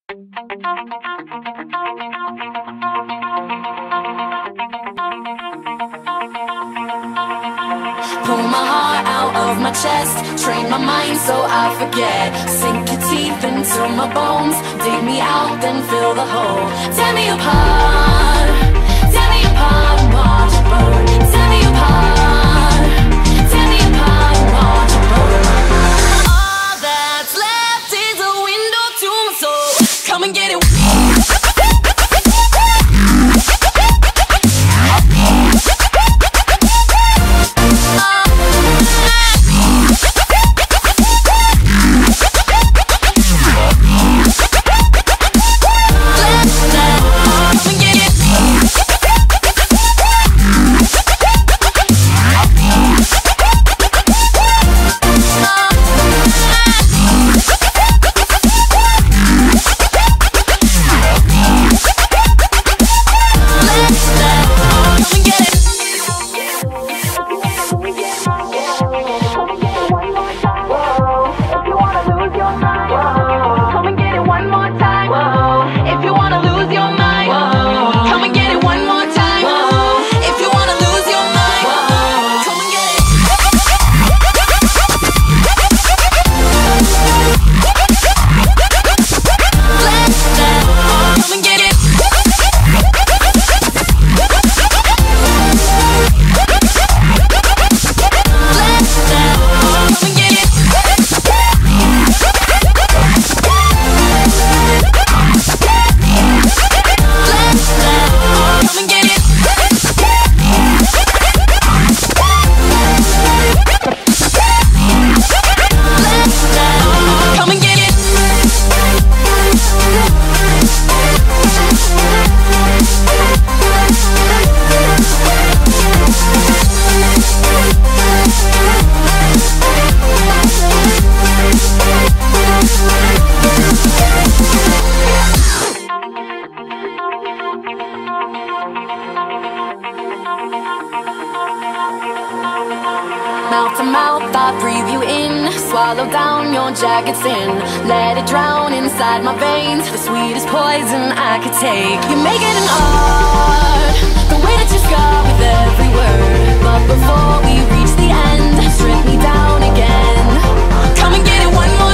Pull my heart out of my chest, train my mind so I forget. Sink your teeth into my bones, dig me out, then fill the hole. Tear me apart and watch it burn. Tear me apart and watch it burn. All that's left is a window to my soul. Come and get it. Mouth to mouth, I breathe you in. Swallow down your jagged sin. Let it drown inside my veins. The sweetest poison I could take. You make it an art, the way that you scar with every word. But before we reach the end, strip me down again. Come and get it one more